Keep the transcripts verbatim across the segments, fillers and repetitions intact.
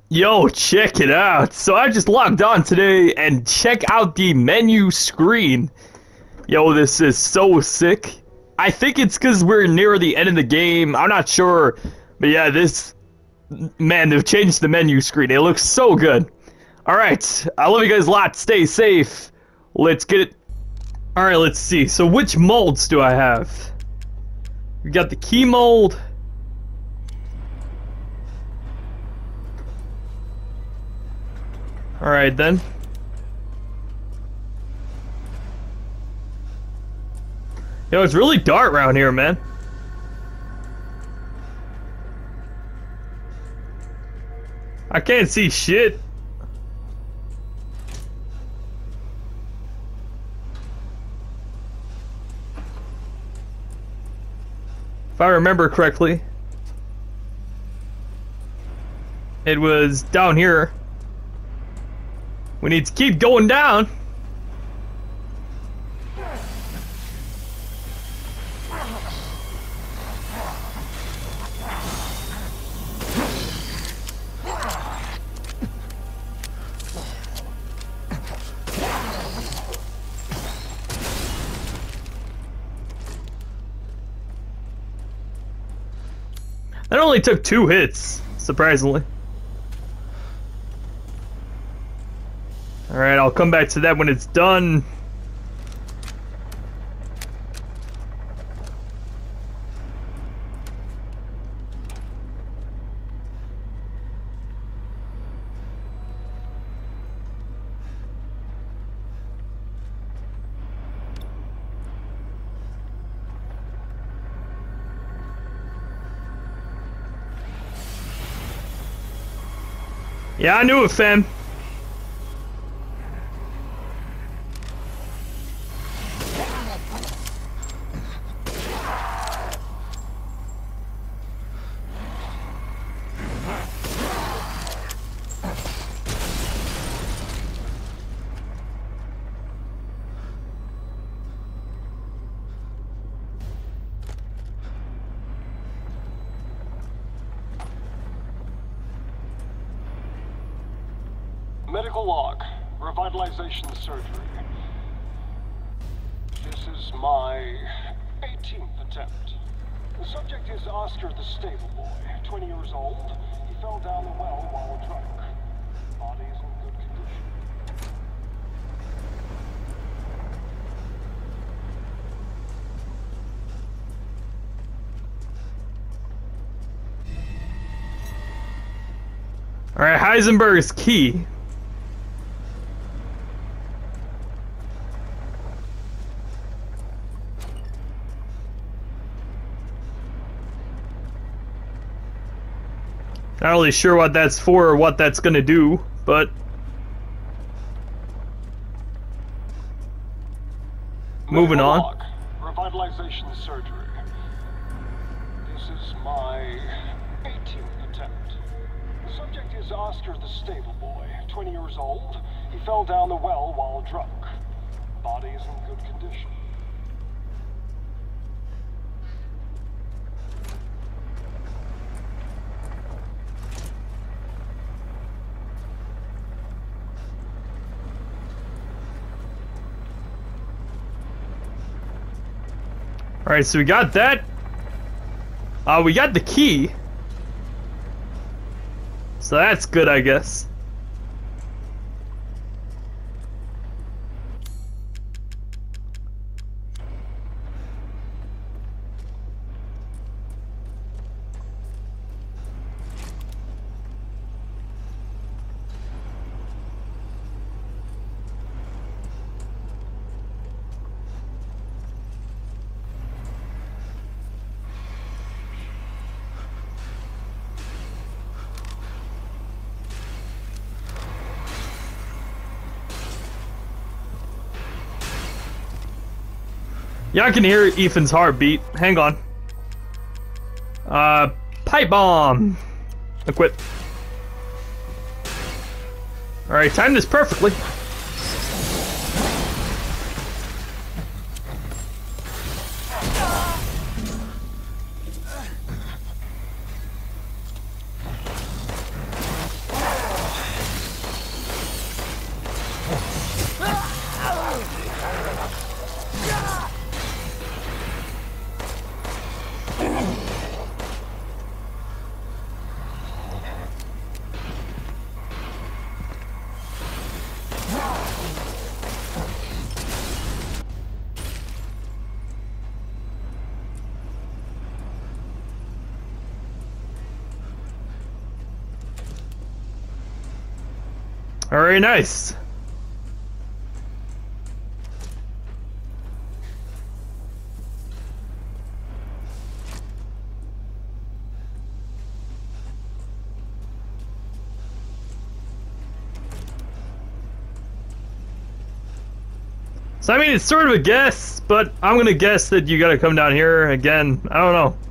Yo, check it out. So I just logged on today and check out the menu screen. Yo, this is so sick. I think it's because we're near the end of the game. I'm not sure. But yeah, this... Man, they've changed the menu screen. It looks so good. Alright, I love you guys a lot. Stay safe. Let's get it... Alright, let's see. So which molds do I have? We got the key mold. Alright then. Yo, it's really dark around here, man. I can't see shit. If I remember correctly, it was down here. We need to keep going down. That only took two hits, surprisingly. Alright, I'll come back to that when it's done. Yeah, I knew it, fam. Medical log. Revitalization surgery. This is my eighteenth attempt. The subject is Oscar the stable boy, twenty years old. He fell down the well while drunk. Body is in good condition. Alright, Heisenberg's key. Not really sure what that's for or what that's gonna do, but... Moving on. Log. Revitalization surgery. This is my eighteenth attempt. The subject is Oscar the stable boy, twenty years old. He fell down the well while drunk. Body is in good condition. Alright, so we got that. Uh, we got the key. So that's good, I guess. Yeah, I can hear Ethan's heartbeat. Hang on. Uh, pipe bomb. Equip. Alright, timed this perfectly. Very nice. So I mean, it's sort of a guess, but I'm gonna guess that you gotta come down here again. I don't know.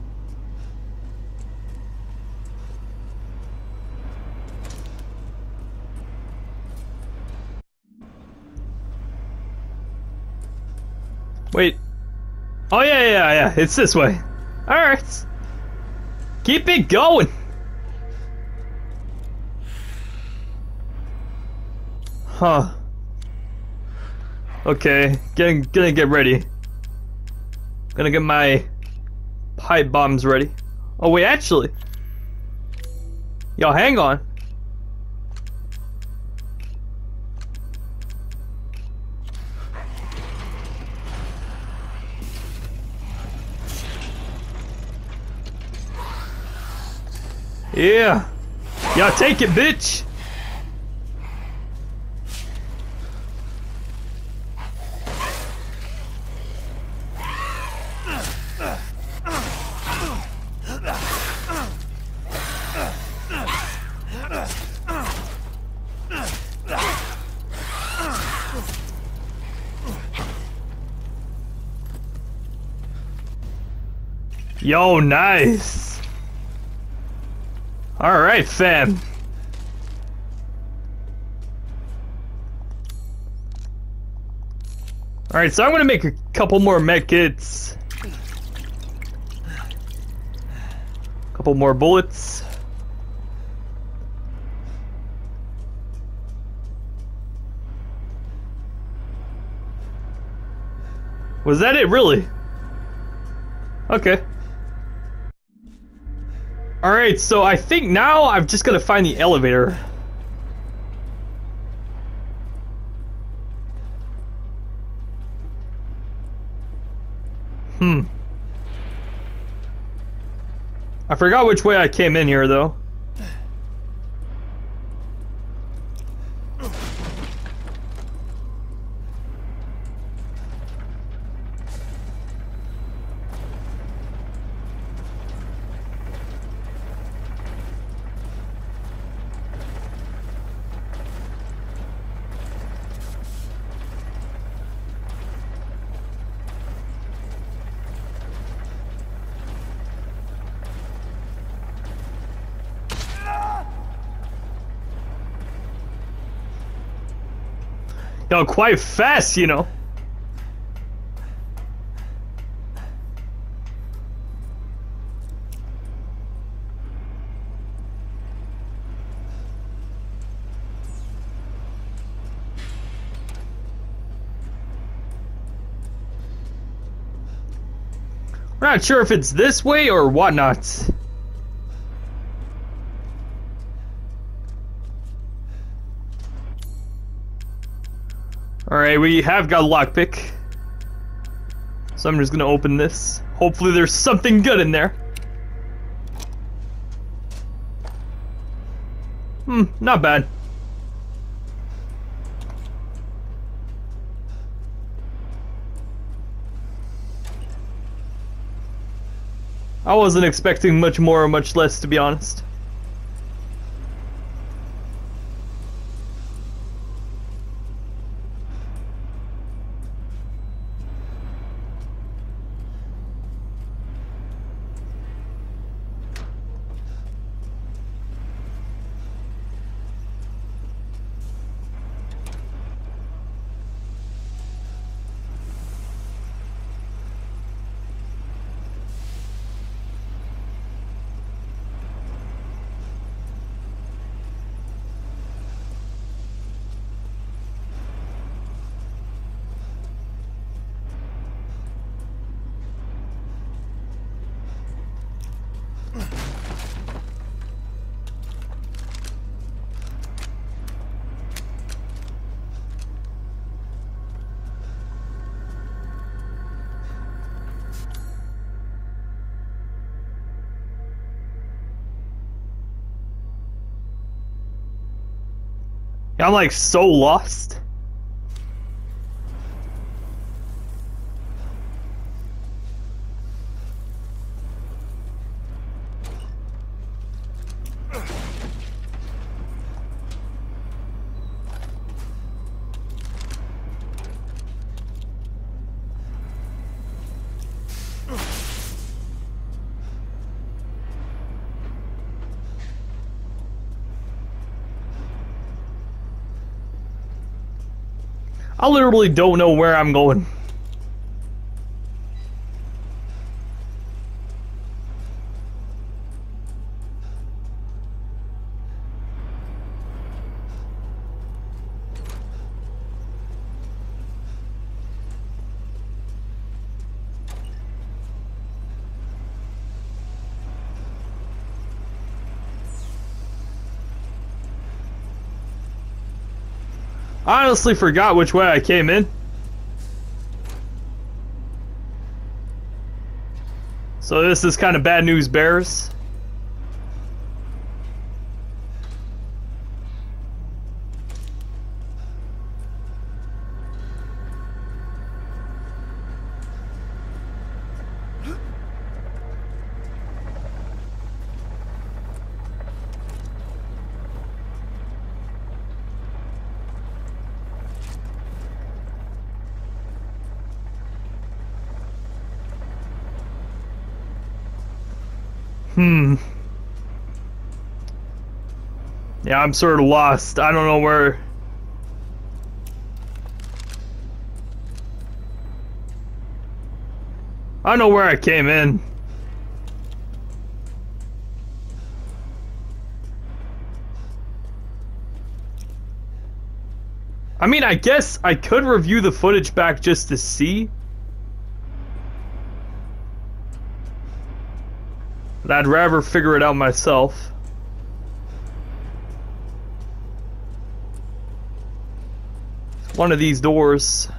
Wait. Oh yeah, yeah, yeah. It's this way. All right. Keep it going. Huh. Okay, getting gonna get ready. Gonna get my pipe bombs ready. Oh wait, actually. Yo, hang on. Yeah. Yeah, take it, bitch. Yo, nice. All right, fam. All right, so I'm gonna make a couple more med kits. Couple more bullets. Was that it, really? Okay. Alright, so I think now I've just gotta find the elevator. Hmm. I forgot which way I came in here, though. Yo, quite fast, you know. We're not sure if it's this way or whatnot. Alright, we have got a lockpick. So I'm just gonna open this. Hopefully there's something good in there. Hmm, not bad. I wasn't expecting much more or much less, to be honest. I'm like so lost. I literally don't know where I'm going. I honestly forgot which way I came in. So this is kind of bad news bears. Hmm. Yeah, I'm sort of lost. I don't know where... I don't know where I came in. I mean, I guess I could review the footage back just to see. But I'd rather figure it out myself. One of these doors.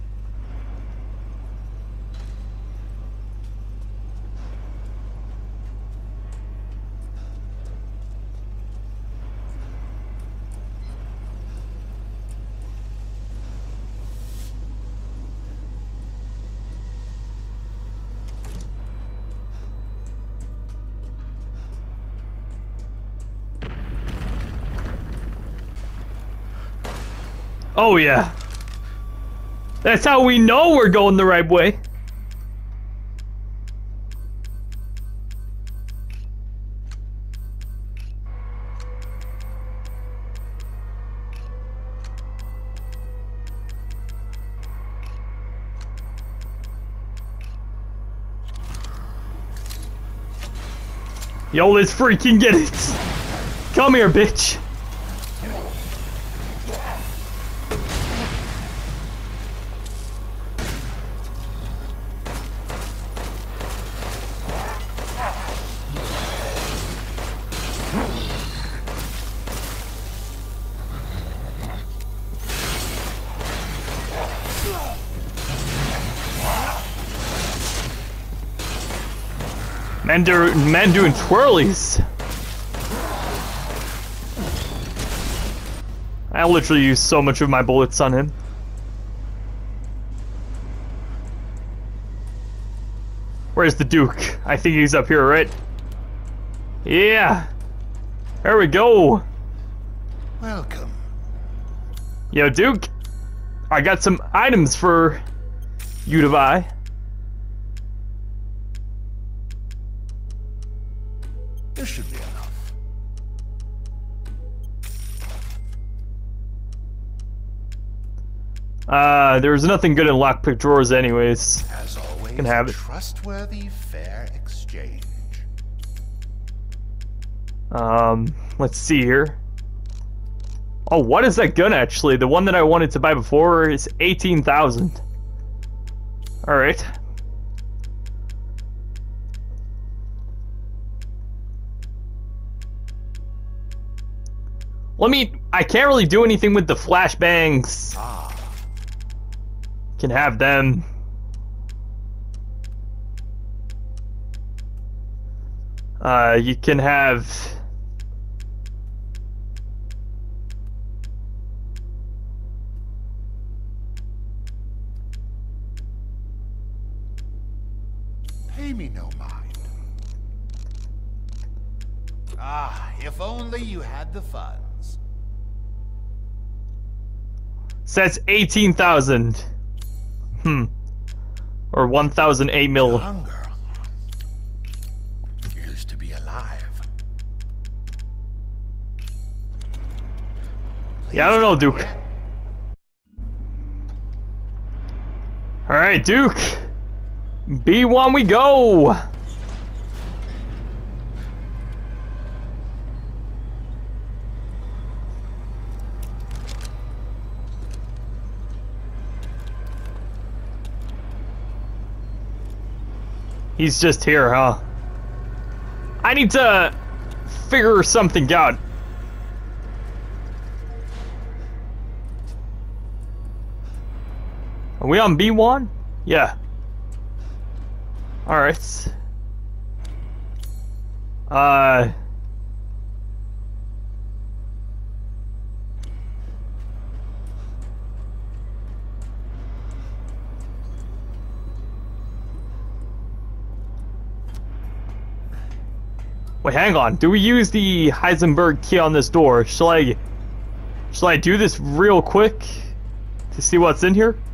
Oh yeah. That's how we know we're going the right way. Yo, let's freaking get it. Come here, bitch. Man, do, man doing twirlies. I literally used so much of my bullets on him. Where's the Duke? I think he's up here, right? Yeah. There we go. Welcome. Yo, Duke. I got some items for you to buy. This should be enough. Uh, there's nothing good in lockpick drawers anyways. As always, Can have it. trustworthy, fair exchange. Um, let's see here. Oh, what is that gun actually? The one that I wanted to buy before is eighteen thousand. Alright. Let me... I can't really do anything with the flashbangs. Ah. Can have them. Uh, you can have... me no mind. Ah, if only you had the funds. Says eighteen thousand. Hmm. Or one thousand eight mil. Hunger used to be alive. Yeah, I don't know, Duke. Alright, Duke. B one we go! He's just here, huh? I need to figure something out. Are we on B one? Yeah. Alright. Uh... Wait, hang on. Do we use the Heisenberg key on this door? Shall I... Shall I do this real quick? To see what's in here?